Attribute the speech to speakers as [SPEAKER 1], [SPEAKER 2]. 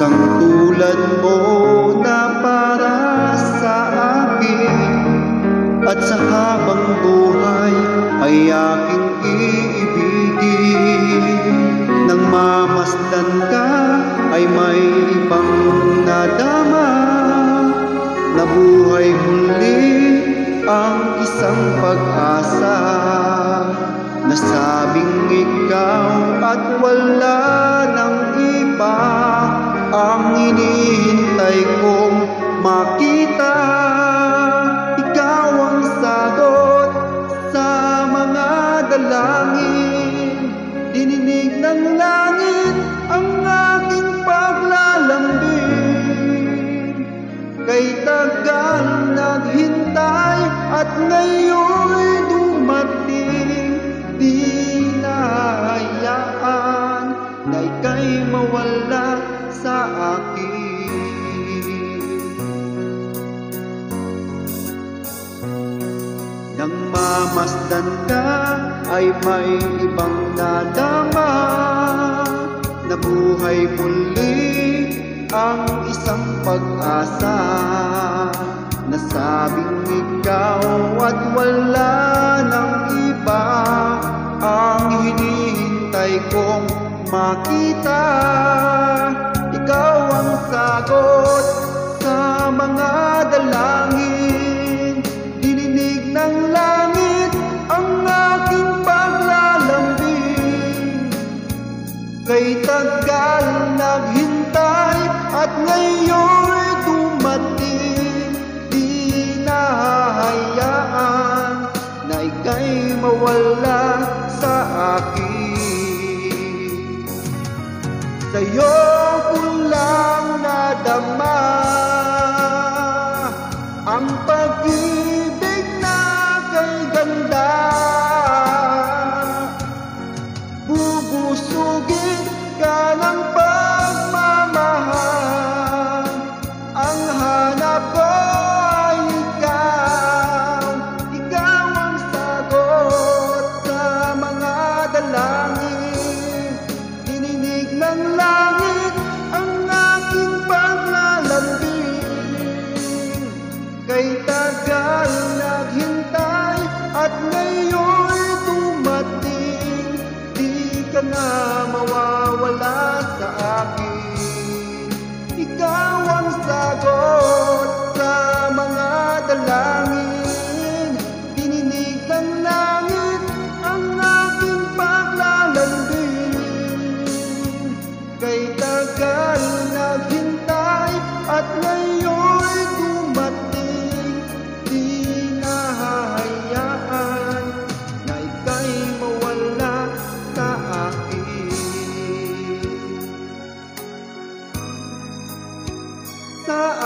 [SPEAKER 1] Pusang tulad mo na para sa akin, at sa habang buhay ay aking iibigin. Nang mamasdan ka ay may ibang nadama, nabuhay muli ang isang pag-asa. Nasabing ikaw at wala nang iba ang hinihintay kong makita. Ikaw ang sagot sa mga dalangin, dininig ng langit ang aking paglalambing. Kay tagal naghintay at ngayon'y dumating, di nahayaan na ika'y mawala sa akin. Nang mamasdan ka ay may ibang nadama, nabuhay muli ang isang pag-asa. Nasabing ikaw at wala nang iba ang hinihintay kong makita. Ikaw ang sagot sa mga dalangin, dininig ng langit ang aking paglalambing. Kay tagal naghintay at ngayon'y dumating, di nahahayaan na ika'y mawala sa akin. Sa'yo ko lang nadama ang pag-ibig na kay ganda. Bubusugin ka ng pagmamahal, ang hanap ko ay ikaw. Ikaw ang sagot sa mga dalangin, dininig ng langit ang aking paglalambing. Kay tagal naghintay at ngayon'y dumating, di ka na mawawala sa akin. Ikaw ang sagot sa mga dalangin, dininig ng langit ang aking paglalambing. Kay tagal naghintay at ngayon'y dumating, di nahahayaan na ika'y mawala sa akin. Sa